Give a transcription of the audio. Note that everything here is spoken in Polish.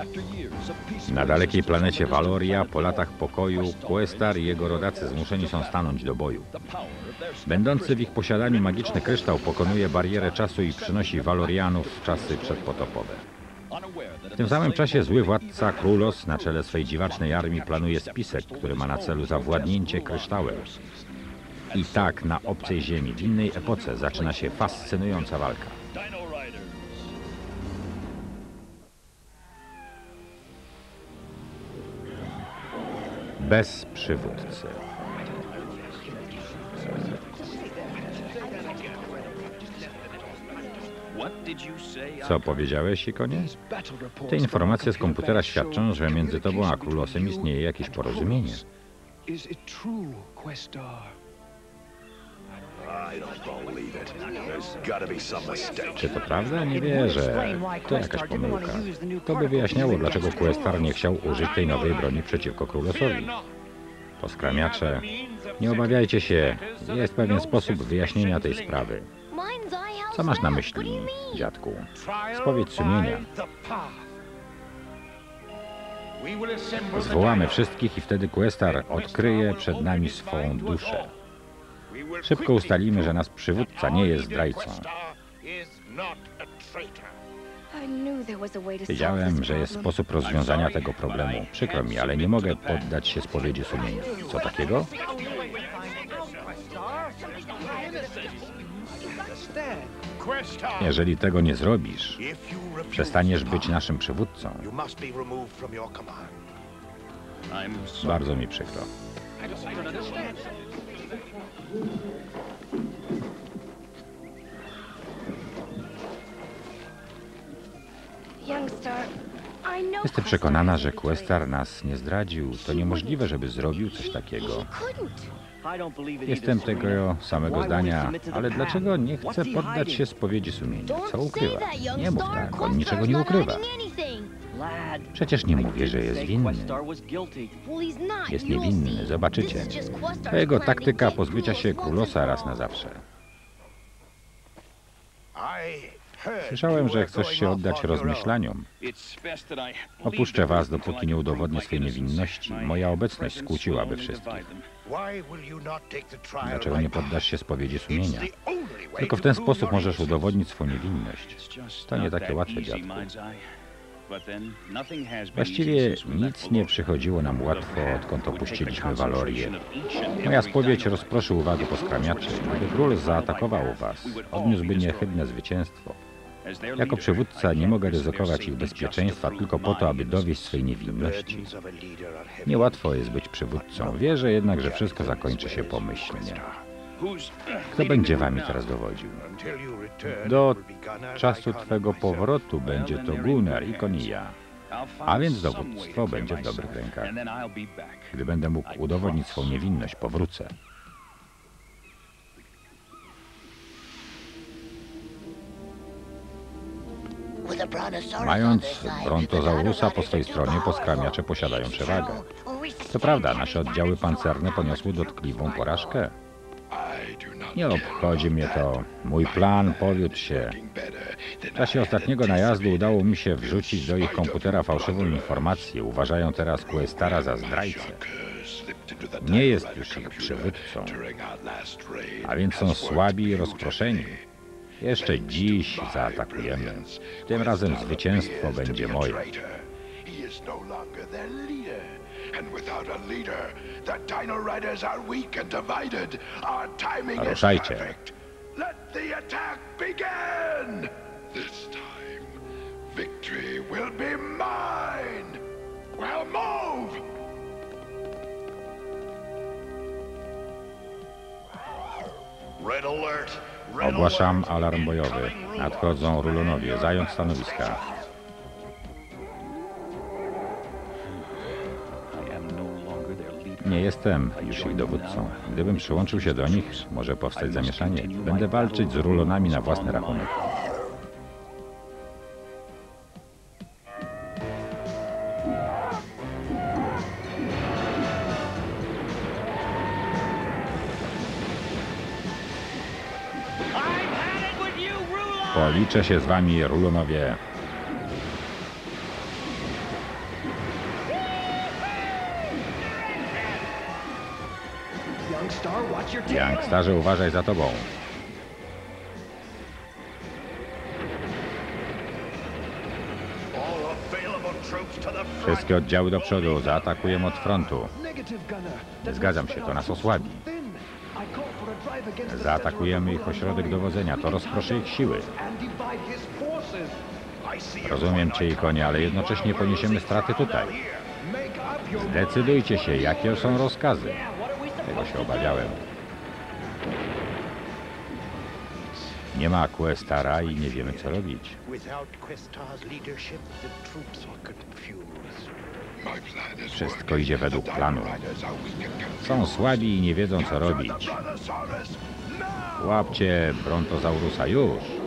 Na dalekiej planecie Valoria, po latach pokoju, Questar i jego rodacy zmuszeni są stanąć do boju. Będący w ich posiadaniu magiczny kryształ pokonuje barierę czasu i przynosi Valorianów w czasy przedpotopowe. W tym samym czasie zły władca Krulos na czele swej dziwacznej armii planuje spisek, który ma na celu zawładnięcie kryształem. I tak na obcej ziemi, w innej epoce, zaczyna się fascynująca walka. Bez przywódcy. Co powiedziałeś, Ikonie? Te informacje z komputera świadczą, że między tobą a Królosem istnieje jakieś porozumienie. Czy to prawda? Nie wierzę. To jakaś pomyłka. To by wyjaśniało, dlaczego Questar nie chciał użyć tej nowej broni przeciwko Królosowi. Poskramiacze, nie obawiajcie się. Jest pewien sposób wyjaśnienia tej sprawy. Co masz na myśli, dziadku? Spowiedź sumienia. Zwołamy wszystkich i wtedy Questar odkryje przed nami swą duszę. Szybko ustalimy, że nasz przywódca nie jest zdrajcą. Wiedziałem, że jest sposób rozwiązania tego problemu. Przykro mi, ale nie mogę poddać się spowiedzi sumienia. Co takiego? Jeżeli tego nie zrobisz, przestaniesz być naszym przywódcą. Bardzo mi przykro. Jestem przekonana, że Questar nas nie zdradził. To niemożliwe, żeby zrobił coś takiego. Jestem tego samego zdania, ale dlaczego nie chce poddać się spowiedzi sumienia? Co ukrywa? Nie mów tak, on niczego nie ukrywa. Przecież nie mówię, że jest winny. Jest niewinny, zobaczycie. To jego taktyka pozbycia się Królosa raz na zawsze. Słyszałem, że chcesz się oddać rozmyślaniom. Opuszczę was, dopóki nie udowodnię swej niewinności. Moja obecność skłóciłaby wszystkich. Dlaczego nie poddasz się spowiedzi sumienia? Tylko w ten sposób możesz udowodnić swą niewinność. To nie takie łatwe, dziadku. Właściwie nic nie przychodziło nam łatwo, odkąd opuściliśmy Valorię. Moja spowiedź rozproszy uwagę poskramiaczy. Gdyby król zaatakował was, odniósłby niechybne zwycięstwo. Jako przywódca nie mogę ryzykować ich bezpieczeństwa tylko po to, aby dowieść swej niewinności. Niełatwo jest być przywódcą. Wierzę jednak, że wszystko zakończy się pomyślnie. Kto będzie wami teraz dowodził? Do czasu twego powrotu będzie to Gunnar i Konia. A więc dowództwo będzie w dobrych rękach. Gdy będę mógł udowodnić swą niewinność, powrócę. Mając Brontozaurusa po swojej stronie, poskramiacze posiadają przewagę. To prawda, nasze oddziały pancerne poniosły dotkliwą porażkę. Nie obchodzi mnie to. Mój plan powiódł się. W czasie ostatniego najazdu udało mi się wrzucić do ich komputera fałszywą informację. Uważają teraz Questara za zdrajcę. Nie jest już ich przywódcą. A więc są słabi i rozproszeni. Jeszcze dziś zaatakujemy. Tym razem zwycięstwo będzie moje. Ruszajcie. Ogłaszam alarm bojowy. Nadchodzą Rulonowie. Zająć stanowiska. Nie jestem już ich dowódcą. Gdybym przyłączył się do nich, może powstać zamieszanie. Będę walczyć z Rulonami na własny rachunek. Policzę się z wami, Rulonowie. Youngstarze, uważaj za tobą. Wszystkie oddziały do przodu, zaatakujemy od frontu. Zgadzam się, to nas osłabi. Zaatakujemy ich ośrodek dowodzenia, to rozproszy ich siły. Rozumiem cię i konie, ale jednocześnie poniesiemy straty tutaj. Zdecydujcie się, jakie są rozkazy. Tego się obawiałem. Nie ma Questara i nie wiemy, co robić. Wszystko idzie według planu. Są słabi i nie wiedzą, co robić. Łapcie Brontozaurusa już!